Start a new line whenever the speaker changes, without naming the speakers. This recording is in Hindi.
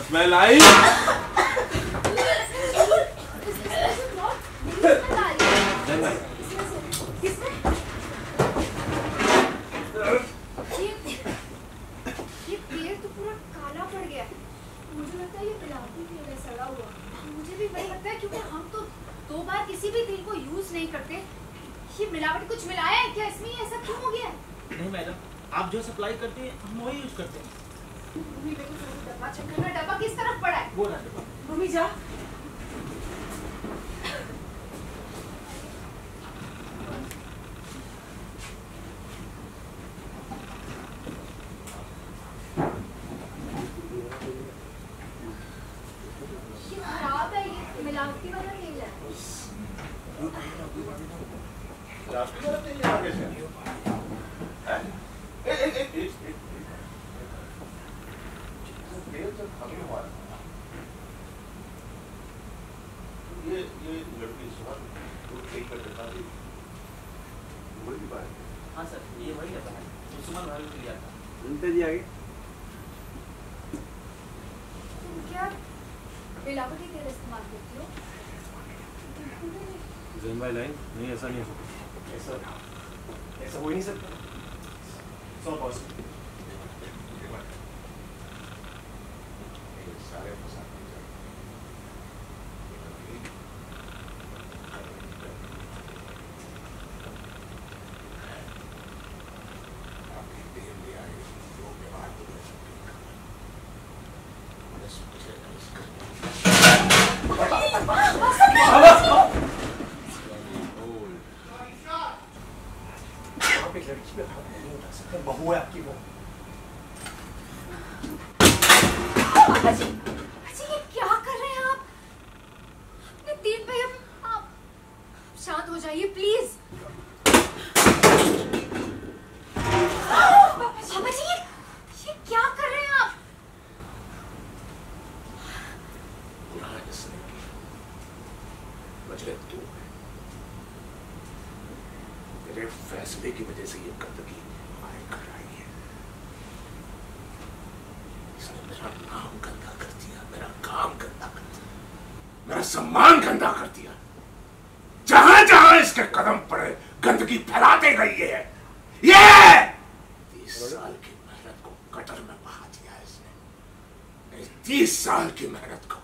स्मेल आई?
कुछ मिलाया है क्या इसमें? ऐसा क्यों हो गया?
नहीं मैडम, आप जो सप्लाई करते हैं हम वही यूज करते हैं।
डब्बा चेक करना, डब्बा किस तरफ पड़ा है?
वो ना डब्बा।
भूमि जा। ये खराब है, ये मिलावटी वाला तेल है।
ये लड़की सुबह तो ठीक कर देता थी। वही बात।
हाँ सर, ये वही है तो सुमन भाई को लिया था।
उनसे जी आगे।
तुम क्या मिलावटी तेल इस्तेमाल करती हो?
ज़ैन भाई लाइन नहीं, ऐसा नहीं हो सकता।
ऐसा हो ही नहीं सकता। 100%।
सारे फंसा
बहू है आपकी वो।
अजी, ये क्या कर रहे हैं आप? तीन भाई आप शांत हो जाइए प्लीज। पापा जी, ये क्या कर रहे हैं आप?
मेरे फैसले की वजह से ये गंदगी घर आई है। इसने मेरा नाम गंदा कर दिया, मेरा काम गंदा कर दिया, मेरा सम्मान गंदा कर दिया। जहां जहां इसके कदम पड़े गंदगी फैलाते गई है। ये 30 साल की मेहनत को कटर में बहा दिया इसने। मेरी 30 साल की मेहनत को